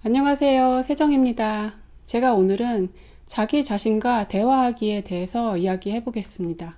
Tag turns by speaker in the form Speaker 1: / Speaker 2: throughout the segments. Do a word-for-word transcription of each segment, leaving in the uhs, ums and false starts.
Speaker 1: 안녕하세요. 세정입니다. 제가 오늘은 자기 자신과 대화하기에 대해서 이야기해 보겠습니다.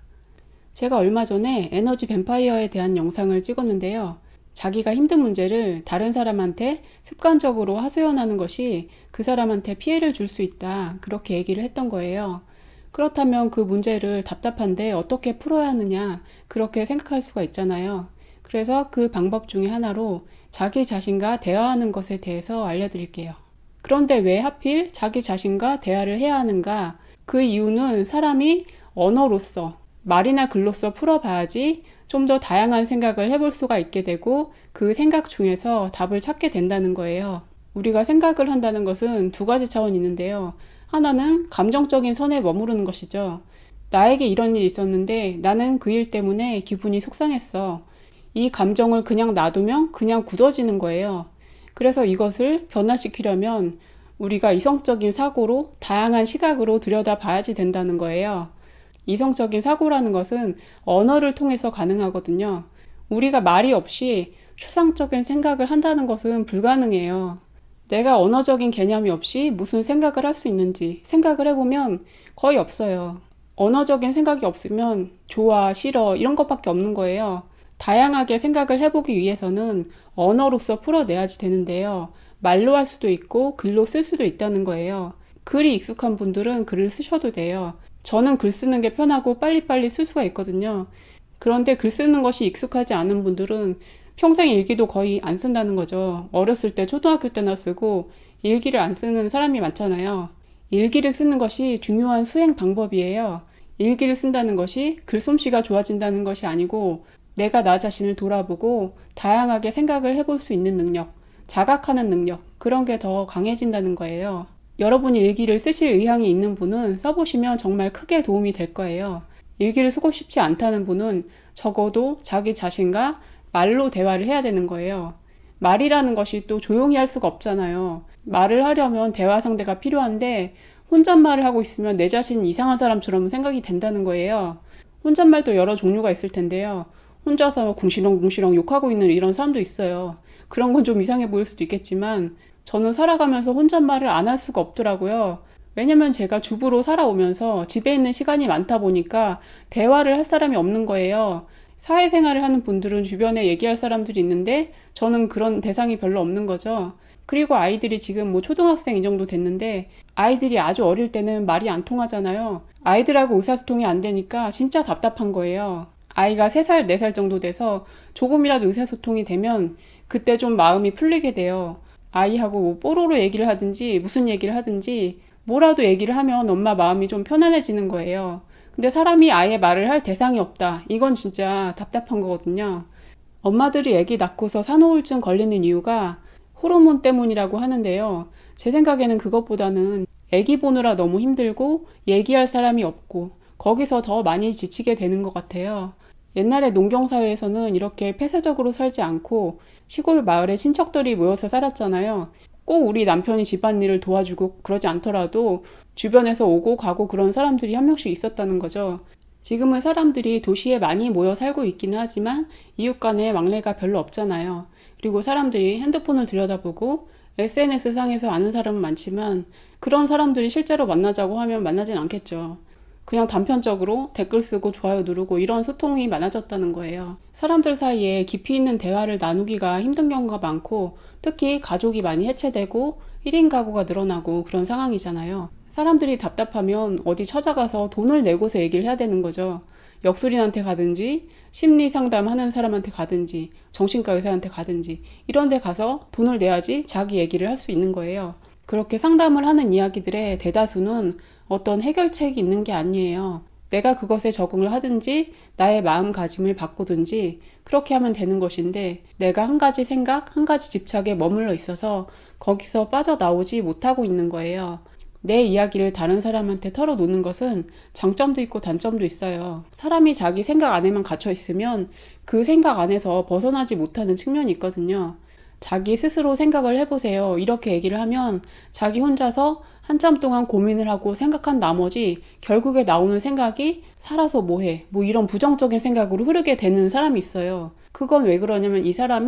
Speaker 1: 제가 얼마 전에 에너지 뱀파이어에 대한 영상을 찍었는데요. 자기가 힘든 문제를 다른 사람한테 습관적으로 하소연하는 것이 그 사람한테 피해를 줄 수 있다. 그렇게 얘기를 했던 거예요. 그렇다면 그 문제를 답답한데 어떻게 풀어야 하느냐, 그렇게 생각할 수가 있잖아요. 그래서 그 방법 중에 하나로 자기 자신과 대화하는 것에 대해서 알려드릴게요. 그런데 왜 하필 자기 자신과 대화를 해야 하는가? 그 이유는 사람이 언어로서, 말이나 글로써 풀어봐야지 좀 더 다양한 생각을 해볼 수가 있게 되고 그 생각 중에서 답을 찾게 된다는 거예요. 우리가 생각을 한다는 것은 두 가지 차원이 있는데요. 하나는 감정적인 선에 머무르는 것이죠. 나에게 이런 일이 있었는데 나는 그 일 때문에 기분이 속상했어. 이 감정을 그냥 놔두면 그냥 굳어지는 거예요. 그래서 이것을 변화시키려면 우리가 이성적인 사고로 다양한 시각으로 들여다봐야지 된다는 거예요. 이성적인 사고라는 것은 언어를 통해서 가능하거든요. 우리가 말이 없이 추상적인 생각을 한다는 것은 불가능해요. 내가 언어적인 개념이 없이 무슨 생각을 할 수 있는지 생각을 해보면 거의 없어요. 언어적인 생각이 없으면 좋아, 싫어 이런 것밖에 없는 거예요. 다양하게 생각을 해보기 위해서는 언어로서 풀어내야지 되는데요. 말로 할 수도 있고 글로 쓸 수도 있다는 거예요. 글이 익숙한 분들은 글을 쓰셔도 돼요. 저는 글 쓰는 게 편하고 빨리빨리 쓸 수가 있거든요. 그런데 글 쓰는 것이 익숙하지 않은 분들은 평생 일기도 거의 안 쓴다는 거죠. 어렸을 때 초등학교 때나 쓰고 일기를 안 쓰는 사람이 많잖아요. 일기를 쓰는 것이 중요한 수행 방법이에요. 일기를 쓴다는 것이 글솜씨가 좋아진다는 것이 아니고 내가 나 자신을 돌아보고 다양하게 생각을 해볼 수 있는 능력, 자각하는 능력, 그런 게 더 강해진다는 거예요. 여러분이 일기를 쓰실 의향이 있는 분은 써보시면 정말 크게 도움이 될 거예요. 일기를 쓰고 싶지 않다는 분은 적어도 자기 자신과 말로 대화를 해야 되는 거예요. 말이라는 것이 또 조용히 할 수가 없잖아요. 말을 하려면 대화 상대가 필요한데 혼잣말을 하고 있으면 내 자신이 이상한 사람처럼 생각이 된다는 거예요. 혼잣말도 여러 종류가 있을 텐데요. 혼자서 궁시렁궁시렁 욕하고 있는 이런 사람도 있어요. 그런 건 좀 이상해 보일 수도 있겠지만 저는 살아가면서 혼잣말을 안 할 수가 없더라고요. 왜냐면 제가 주부로 살아오면서 집에 있는 시간이 많다 보니까 대화를 할 사람이 없는 거예요. 사회생활을 하는 분들은 주변에 얘기할 사람들이 있는데 저는 그런 대상이 별로 없는 거죠. 그리고 아이들이 지금 뭐 초등학생 이 정도 됐는데 아이들이 아주 어릴 때는 말이 안 통하잖아요. 아이들하고 의사소통이 안 되니까 진짜 답답한 거예요. 아이가 세 살, 네 살 정도 돼서 조금이라도 의사소통이 되면 그때 좀 마음이 풀리게 돼요. 아이하고 뭐 뽀로로 얘기를 하든지 무슨 얘기를 하든지 뭐라도 얘기를 하면 엄마 마음이 좀 편안해지는 거예요. 근데 사람이 아예 말을 할 대상이 없다. 이건 진짜 답답한 거거든요. 엄마들이 아기 낳고서 산후우울증 걸리는 이유가 호르몬 때문이라고 하는데요. 제 생각에는 그것보다는 아기 보느라 너무 힘들고 얘기할 사람이 없고 거기서 더 많이 지치게 되는 것 같아요. 옛날에 농경사회에서는 이렇게 폐쇄적으로 살지 않고 시골 마을에 친척들이 모여서 살았잖아요. 꼭 우리 남편이 집안일을 도와주고 그러지 않더라도 주변에서 오고 가고 그런 사람들이 한 명씩 있었다는 거죠. 지금은 사람들이 도시에 많이 모여 살고 있기는 하지만 이웃 간의 왕래가 별로 없잖아요. 그리고 사람들이 핸드폰을 들여다보고 에스엔에스 상에서 아는 사람은 많지만 그런 사람들이 실제로 만나자고 하면 만나진 않겠죠. 그냥 단편적으로 댓글 쓰고 좋아요 누르고 이런 소통이 많아졌다는 거예요. 사람들 사이에 깊이 있는 대화를 나누기가 힘든 경우가 많고 특히 가족이 많이 해체되고 일 인 가구가 늘어나고 그런 상황이잖아요. 사람들이 답답하면 어디 찾아가서 돈을 내고서 얘기를 해야 되는 거죠. 역술인한테 가든지 심리 상담하는 사람한테 가든지 정신과 의사한테 가든지 이런 데 가서 돈을 내야지 자기 얘기를 할 수 있는 거예요. 그렇게 상담을 하는 이야기들의 대다수는 어떤 해결책이 있는 게 아니에요. 내가 그것에 적응을 하든지 나의 마음가짐을 바꾸든지 그렇게 하면 되는 것인데 내가 한 가지 생각, 한 가지 집착에 머물러 있어서 거기서 빠져나오지 못하고 있는 거예요. 내 이야기를 다른 사람한테 털어놓는 것은 장점도 있고 단점도 있어요. 사람이 자기 생각 안에만 갇혀 있으면 그 생각 안에서 벗어나지 못하는 측면이 있거든요. 자기 스스로 생각을 해보세요. 이렇게 얘기를 하면 자기 혼자서 한참 동안 고민을 하고 생각한 나머지 결국에 나오는 생각이 살아서 뭐해? 뭐 이런 부정적인 생각으로 흐르게 되는 사람이 있어요. 그건 왜 그러냐면 이 사람이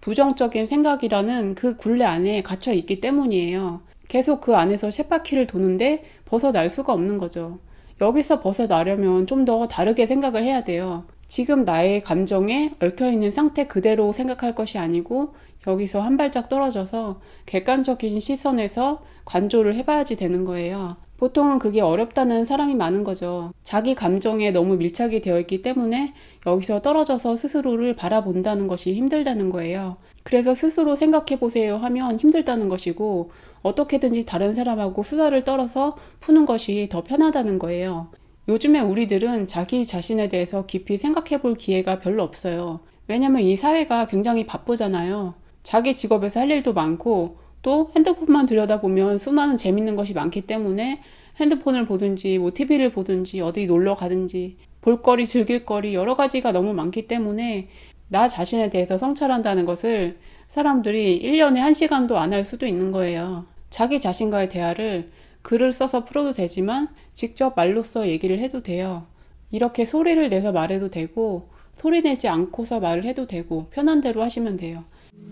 Speaker 1: 부정적인 생각이라는 그 굴레 안에 갇혀 있기 때문이에요. 계속 그 안에서 쳇바퀴를 도는데 벗어날 수가 없는 거죠. 여기서 벗어나려면 좀 더 다르게 생각을 해야 돼요. 지금 나의 감정에 얽혀있는 상태 그대로 생각할 것이 아니고 여기서 한 발짝 떨어져서 객관적인 시선에서 관조를 해봐야지 되는 거예요. 보통은 그게 어렵다는 사람이 많은 거죠. 자기 감정에 너무 밀착이 되어 있기 때문에 여기서 떨어져서 스스로를 바라본다는 것이 힘들다는 거예요. 그래서 스스로 생각해 보세요 하면 힘들다는 것이고, 어떻게든지 다른 사람하고 수다를 떨어서 푸는 것이 더 편하다는 거예요. 요즘에 우리들은 자기 자신에 대해서 깊이 생각해 볼 기회가 별로 없어요. 왜냐면 이 사회가 굉장히 바쁘잖아요. 자기 직업에서 할 일도 많고 또 핸드폰만 들여다보면 수많은 재밌는 것이 많기 때문에 핸드폰을 보든지 뭐 티비를 보든지 어디 놀러 가든지 볼거리 즐길거리 여러 가지가 너무 많기 때문에 나 자신에 대해서 성찰한다는 것을 사람들이 일 년에 한 시간도 안 할 수도 있는 거예요. 자기 자신과의 대화를 글을 써서 풀어도 되지만 직접 말로써 얘기를 해도 돼요. 이렇게 소리를 내서 말해도 되고 소리 내지 않고서 말을 해도 되고 편한 대로 하시면 돼요.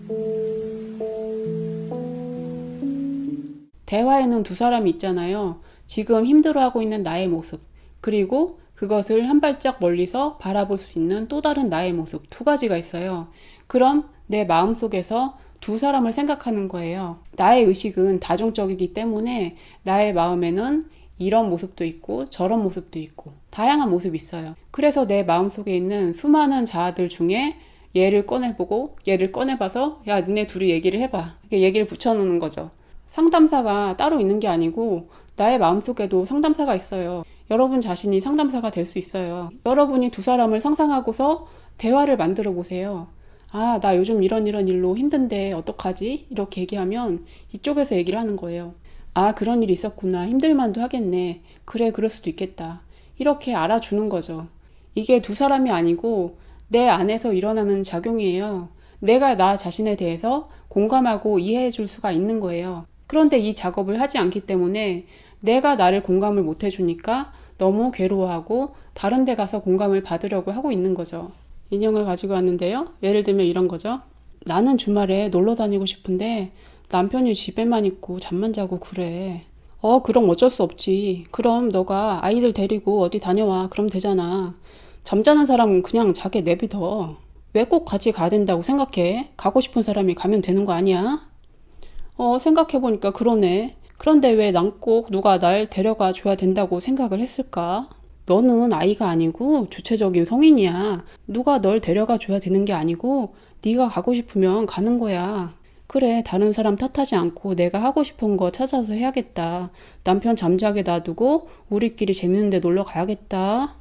Speaker 1: 대화에는 두 사람이 있잖아요. 지금 힘들어하고 있는 나의 모습, 그리고 그것을 한 발짝 멀리서 바라볼 수 있는 또 다른 나의 모습, 두 가지가 있어요. 그럼 내 마음속에서 두 사람을 생각하는 거예요. 나의 의식은 다중적이기 때문에 나의 마음에는 이런 모습도 있고 저런 모습도 있고 다양한 모습이 있어요. 그래서 내 마음속에 있는 수많은 자아들 중에 얘를 꺼내보고 얘를 꺼내봐서 야, 니네 둘이 얘기를 해봐. 이렇게 얘기를 붙여놓는 거죠. 상담사가 따로 있는 게 아니고 나의 마음속에도 상담사가 있어요. 여러분 자신이 상담사가 될 수 있어요. 여러분이 두 사람을 상상하고서 대화를 만들어 보세요. 아, 나 요즘 이런 이런 일로 힘든데 어떡하지? 이렇게 얘기하면 이쪽에서 얘기를 하는 거예요. 아, 그런 일이 있었구나. 힘들만도 하겠네. 그래, 그럴 수도 있겠다. 이렇게 알아주는 거죠. 이게 두 사람이 아니고 내 안에서 일어나는 작용이에요. 내가 나 자신에 대해서 공감하고 이해해 줄 수가 있는 거예요. 그런데 이 작업을 하지 않기 때문에 내가 나를 공감을 못 해주니까 너무 괴로워하고 다른 데 가서 공감을 받으려고 하고 있는 거죠. 인형을 가지고 왔는데요. 예를 들면 이런 거죠. 나는 주말에 놀러 다니고 싶은데 남편이 집에만 있고 잠만 자고 그래. 어, 그럼 어쩔 수 없지. 그럼 너가 아이들 데리고 어디 다녀와. 그럼 되잖아. 잠자는 사람은 그냥 자게 내비둬. 왜 꼭 같이 가야 된다고 생각해? 가고 싶은 사람이 가면 되는 거 아니야? 어, 생각해보니까 그러네. 그런데 왜 난 꼭 누가 날 데려가 줘야 된다고 생각을 했을까? 너는 아이가 아니고 주체적인 성인이야. 누가 널 데려가 줘야 되는 게 아니고 네가 가고 싶으면 가는 거야. 그래, 다른 사람 탓하지 않고 내가 하고 싶은 거 찾아서 해야겠다. 남편 잠자게 놔두고 우리끼리 재밌는 데 놀러 가야겠다.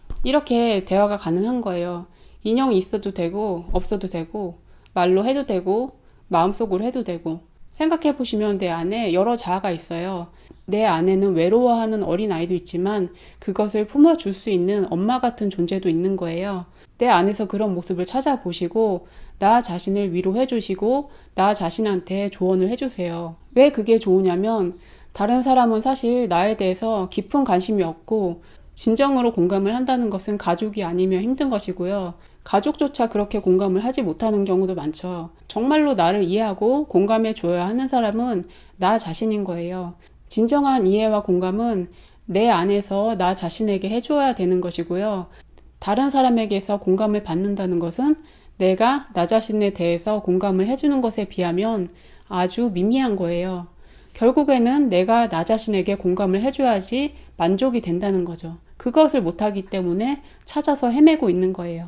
Speaker 1: 이렇게 대화가 가능한 거예요. 인형이 있어도 되고 없어도 되고 말로 해도 되고 마음속으로 해도 되고. 생각해 보시면 내 안에 여러 자아가 있어요. 내 안에는 외로워하는 어린아이도 있지만 그것을 품어줄 수 있는 엄마 같은 존재도 있는 거예요. 내 안에서 그런 모습을 찾아보시고 나 자신을 위로해 주시고 나 자신한테 조언을 해주세요. 왜 그게 좋으냐면 다른 사람은 사실 나에 대해서 깊은 관심이 없고 진정으로 공감을 한다는 것은 가족이 아니면 힘든 것이고요. 가족조차 그렇게 공감을 하지 못하는 경우도 많죠. 정말로 나를 이해하고 공감해 줘야 하는 사람은 나 자신인 거예요. 진정한 이해와 공감은 내 안에서 나 자신에게 해줘야 되는 것이고요. 다른 사람에게서 공감을 받는다는 것은 내가 나 자신에 대해서 공감을 해주는 것에 비하면 아주 미미한 거예요. 결국에는 내가 나 자신에게 공감을 해줘야지 만족이 된다는 거죠. 그것을 못하기 때문에 찾아서 헤매고 있는 거예요.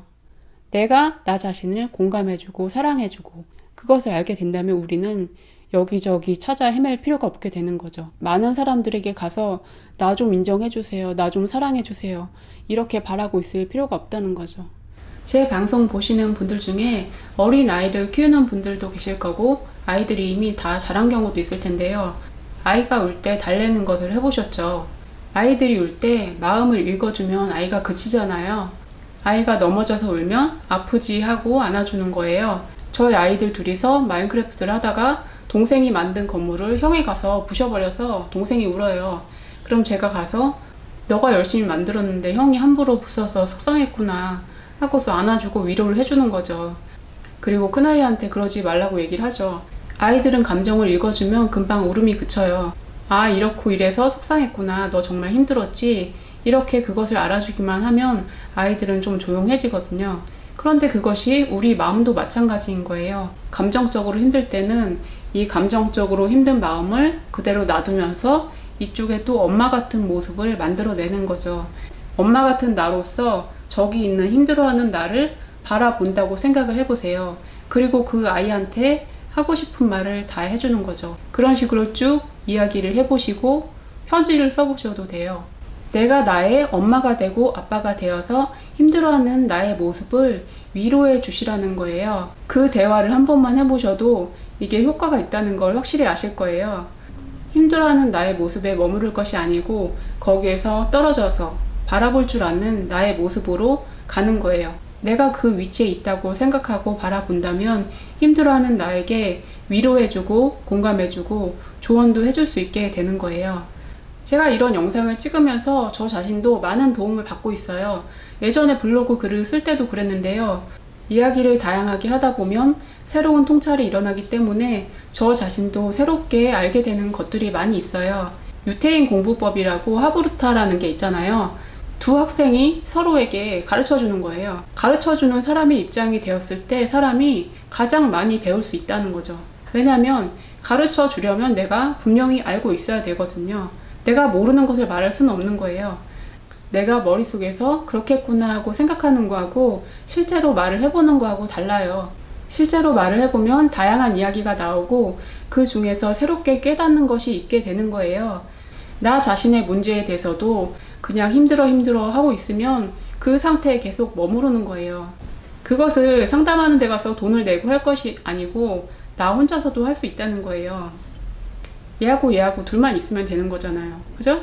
Speaker 1: 내가 나 자신을 공감해주고 사랑해주고 그것을 알게 된다면 우리는 여기저기 찾아 헤맬 필요가 없게 되는 거죠. 많은 사람들에게 가서 나 좀 인정해주세요. 나 좀 사랑해주세요. 이렇게 바라고 있을 필요가 없다는 거죠. 제 방송 보시는 분들 중에 어린 아이를 키우는 분들도 계실 거고 아이들이 이미 다 자란 경우도 있을 텐데요. 아이가 울 때 달래는 것을 해보셨죠? 아이들이 울 때 마음을 읽어주면 아이가 그치잖아요. 아이가 넘어져서 울면 아프지 하고 안아주는 거예요. 저희 아이들 둘이서 마인크래프트를 하다가 동생이 만든 건물을 형이 가서 부셔버려서 동생이 울어요. 그럼 제가 가서 너가 열심히 만들었는데 형이 함부로 부숴서 속상했구나 하고서 안아주고 위로를 해주는 거죠. 그리고 큰아이한테 그러지 말라고 얘기를 하죠. 아이들은 감정을 읽어주면 금방 울음이 그쳐요. 아, 이렇고 이래서 속상했구나. 너 정말 힘들었지? 이렇게 그것을 알아주기만 하면 아이들은 좀 조용해지거든요. 그런데 그것이 우리 마음도 마찬가지인 거예요. 감정적으로 힘들 때는 이 감정적으로 힘든 마음을 그대로 놔두면서 이쪽에 또 엄마 같은 모습을 만들어내는 거죠. 엄마 같은 나로서 저기 있는 힘들어하는 나를 바라본다고 생각을 해보세요. 그리고 그 아이한테 하고 싶은 말을 다 해주는 거죠. 그런 식으로 쭉 이야기를 해보시고 편지를 써보셔도 돼요. 내가 나의 엄마가 되고 아빠가 되어서 힘들어하는 나의 모습을 위로해 주시라는 거예요. 그 대화를 한 번만 해보셔도 이게 효과가 있다는 걸 확실히 아실 거예요. 힘들어하는 나의 모습에 머무를 것이 아니고 거기에서 떨어져서 바라볼 줄 아는 나의 모습으로 가는 거예요. 내가 그 위치에 있다고 생각하고 바라본다면 힘들어하는 나에게 위로해주고 공감해주고 조언도 해줄 수 있게 되는 거예요. 제가 이런 영상을 찍으면서 저 자신도 많은 도움을 받고 있어요. 예전에 블로그 글을 쓸 때도 그랬는데요. 이야기를 다양하게 하다 보면 새로운 통찰이 일어나기 때문에 저 자신도 새롭게 알게 되는 것들이 많이 있어요. 유태인 공부법이라고 하브루타라는 게 있잖아요. 두 학생이 서로에게 가르쳐 주는 거예요. 가르쳐 주는 사람의 입장이 되었을 때 사람이 가장 많이 배울 수 있다는 거죠. 왜냐하면 가르쳐 주려면 내가 분명히 알고 있어야 되거든요. 내가 모르는 것을 말할 수는 없는 거예요. 내가 머릿속에서 그렇겠구나 하고 생각하는 거하고 실제로 말을 해보는 거하고 달라요. 실제로 말을 해보면 다양한 이야기가 나오고 그 중에서 새롭게 깨닫는 것이 있게 되는 거예요. 나 자신의 문제에 대해서도 그냥 힘들어 힘들어 하고 있으면 그 상태에 계속 머무르는 거예요. 그것을 상담하는 데 가서 돈을 내고 할 것이 아니고 나 혼자서도 할 수 있다는 거예요. 얘하고 얘하고 둘만 있으면 되는 거잖아요. 그죠?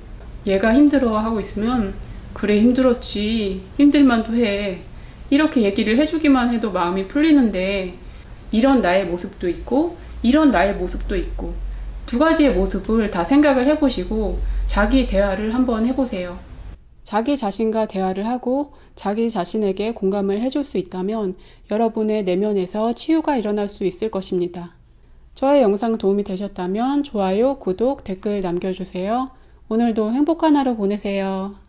Speaker 1: 얘가 힘들어 하고 있으면 그래 힘들었지 힘들만도 해 이렇게 얘기를 해주기만 해도 마음이 풀리는데 이런 나의 모습도 있고 이런 나의 모습도 있고 두 가지의 모습을 다 생각을 해보시고 자기 대화를 한번 해보세요. 자기 자신과 대화를 하고 자기 자신에게 공감을 해줄 수 있다면 여러분의 내면에서 치유가 일어날 수 있을 것입니다. 저의 영상 도움이 되셨다면 좋아요, 구독, 댓글 남겨주세요. 오늘도 행복한 하루 보내세요.